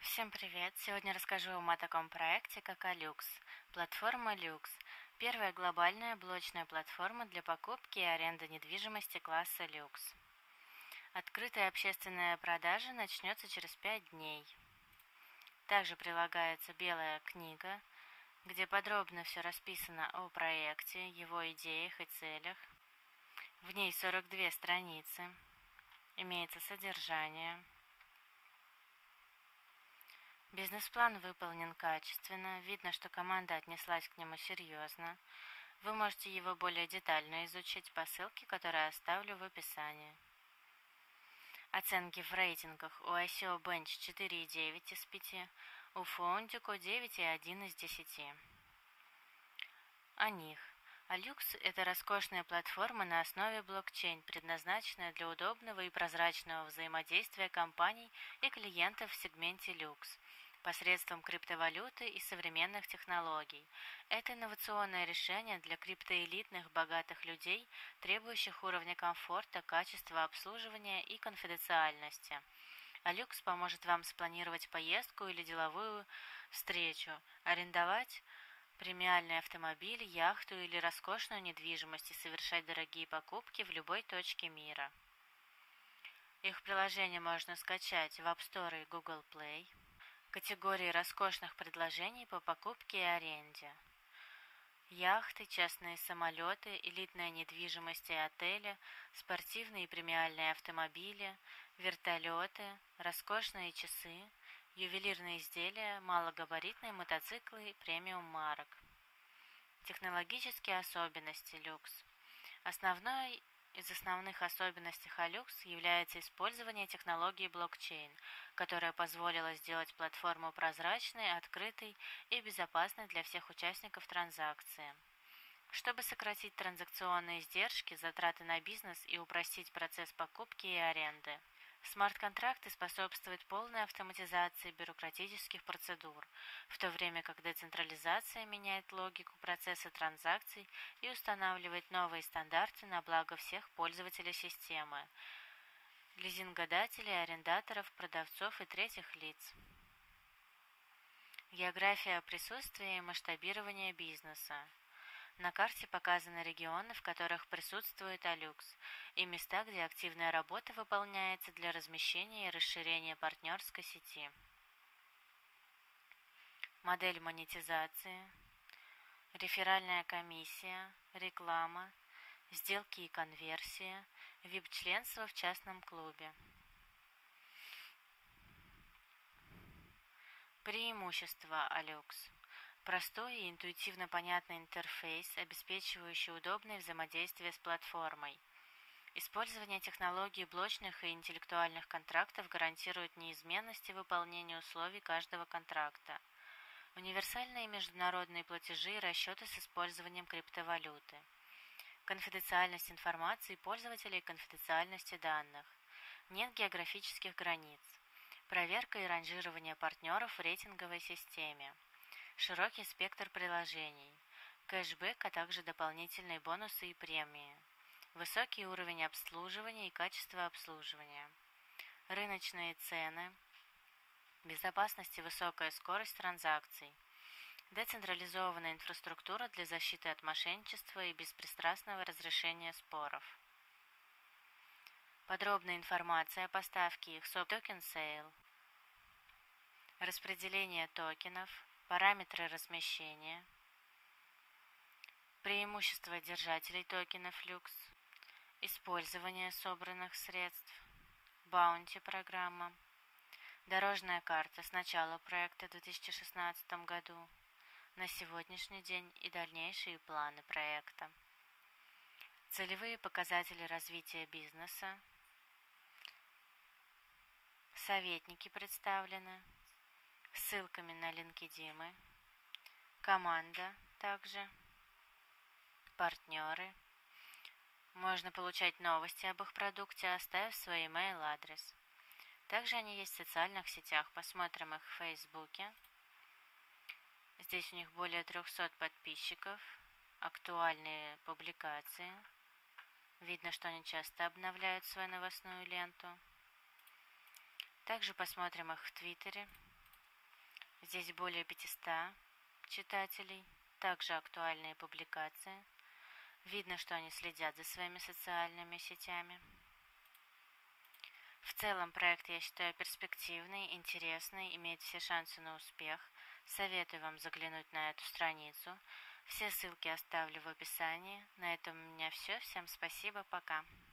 Всем привет! Сегодня расскажу вам о таком проекте, как Alux. Платформа Lux– первая глобальная блочная платформа для покупки и аренды недвижимости класса Lux. Открытая общественная продажа начнется через 5 дней. Также прилагается белая книга, где подробно все расписано о проекте, его идеях и целях. В ней 42 страницы. Имеется содержание. Бизнес-план выполнен качественно, видно, что команда отнеслась к нему серьезно. Вы можете его более детально изучить по ссылке, которую оставлю в описании. Оценки в рейтингах у ICO Bench 4,9 из 5, у Foundico 9,1 из 10. О них. Alux– это роскошная платформа на основе блокчейн, предназначенная для удобного и прозрачного взаимодействия компаний и клиентов в сегменте люкс посредством криптовалюты и современных технологий. Это инновационное решение для криптоэлитных богатых людей, требующих уровня комфорта, качества обслуживания и конфиденциальности. Alux поможет вам спланировать поездку или деловую встречу, арендовать премиальный автомобиль, яхту или роскошную недвижимость и совершать дорогие покупки в любой точке мира. Их приложение можно скачать в App Store и Google Play. Категории роскошных предложений по покупке и аренде. Яхты, частные самолеты, элитная недвижимость и отели, спортивные и премиальные автомобили, вертолеты, роскошные часы, ювелирные изделия, малогабаритные мотоциклы премиум марок. Технологические особенности люкс. Основной из основных особенностей Alux является использование технологии блокчейн, которая позволила сделать платформу прозрачной, открытой и безопасной для всех участников транзакции. Чтобы сократить транзакционные издержки, затраты на бизнес и упростить процесс покупки и аренды. Смарт-контракты способствуют полной автоматизации бюрократических процедур, в то время как децентрализация меняет логику процесса транзакций и устанавливает новые стандарты на благо всех пользователей системы, лизингодателей, арендаторов, продавцов и третьих лиц. География присутствия и масштабирование бизнеса. На карте показаны регионы, в которых присутствует Alux, и места, где активная работа выполняется для размещения и расширения партнерской сети. Модель монетизации, реферальная комиссия, реклама, сделки и конверсия, VIP-членство в частном клубе. Преимущества Alux. Простой и интуитивно понятный интерфейс, обеспечивающий удобное взаимодействие с платформой. Использование технологий блочных и интеллектуальных контрактов гарантирует неизменность и выполнение условий каждого контракта. Универсальные международные платежи и расчеты с использованием криптовалюты. Конфиденциальность информации пользователей и конфиденциальности данных. Нет географических границ. Проверка и ранжирование партнеров в рейтинговой системе. Широкий спектр приложений, кэшбэк, а также дополнительные бонусы и премии, высокий уровень обслуживания и качество обслуживания, рыночные цены, безопасность и высокая скорость транзакций, децентрализованная инфраструктура для защиты от мошенничества и беспристрастного разрешения споров. Подробная информация о поставке их токен сейл, распределение токенов, параметры размещения, преимущества держателей токенов Lux, использование собранных средств, баунти-программа, дорожная карта с начала проекта в 2016 году, на сегодняшний день и дальнейшие планы проекта, целевые показатели развития бизнеса, советники представлены, ссылками на LinkedIn, команда также, партнеры. Можно получать новости об их продукте, оставив свой email адрес. Также они есть в социальных сетях. Посмотрим их в Фейсбуке. Здесь у них более 300 подписчиков, актуальные публикации. Видно, что они часто обновляют свою новостную ленту. Также посмотрим их в Твиттере. Здесь более 500 читателей, также актуальные публикации. Видно, что они следят за своими социальными сетями. В целом проект я считаю перспективный, интересный, имеет все шансы на успех. Советую вам заглянуть на эту страницу. Все ссылки оставлю в описании. На этом у меня все. Всем спасибо, пока.